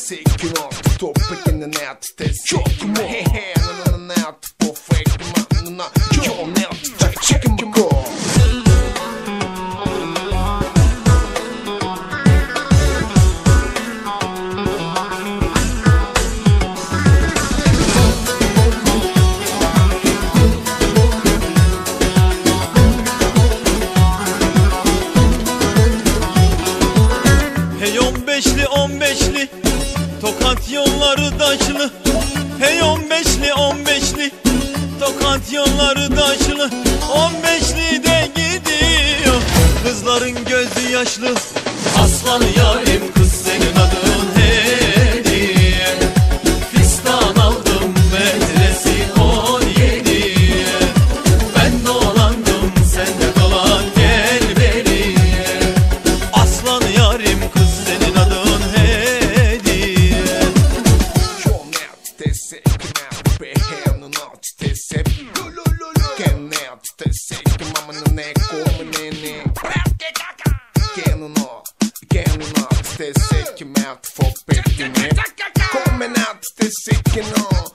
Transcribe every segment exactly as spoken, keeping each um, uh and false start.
sicken out, toppen den nät, det är sicken man. Hehe, den nät, perfekt man. Jag nät, det är chicken man. Hey on beşli on beşli Tokat yolları daşlı. Hey on beşli on beşli Tokat yolları daşlı. On beşli de gidiyor kızların gözü yaşlı. Aslan yarim kız senin adın hediye. Fistan aldım metresi on yedi. Ben dolandım sende dolan gel beri. Aslan yarim kız senin adın hediye. Jag nät, det är sicken out, behöver nåt, det är sicken. Ken nät, det är sicken, mamma den är kommer ner. Ken och nåt, ken och nåt, det är sicken out, för bättre med. Kommer nät, det är sicken out.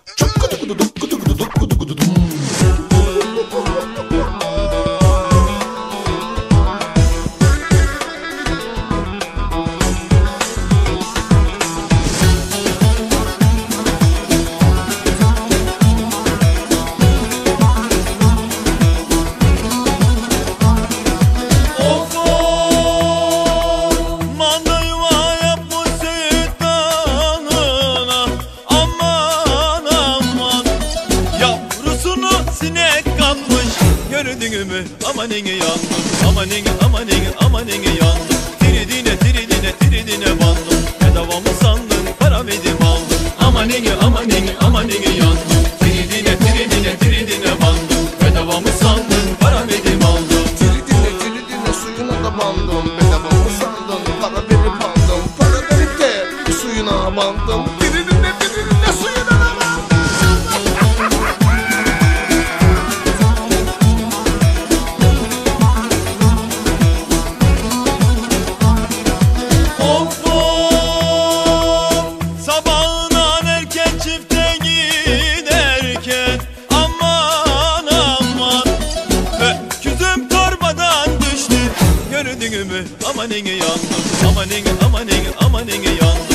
Gördün mü? Amanini yandım. Amanini amanini amanini yandım. Tiridine tiridine tiridine bandım. Bedava mı sandın? Para verdim aldım. Amanini amanini amanini yandım. Tiridine tiridine tiridine bandım. Bedava mı sandın? Para verdim aldım. Tiridine tiridine suyuna da bandım. Bedava mı sandın? Para verip aldım. Para verip de suyuna bandım. Tiridine tiridine suyuna da bandım. Gördün mü? Amanini yandım. Amanini amanini amanini yandım.